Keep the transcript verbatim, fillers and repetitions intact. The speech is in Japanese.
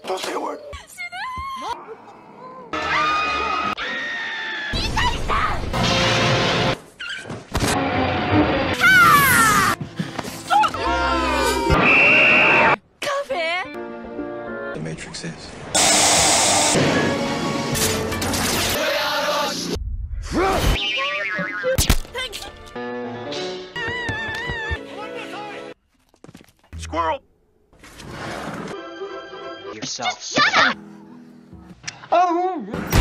Don't say a word. The Matrix is. Squirrel. Yourself. Shut up! Oh.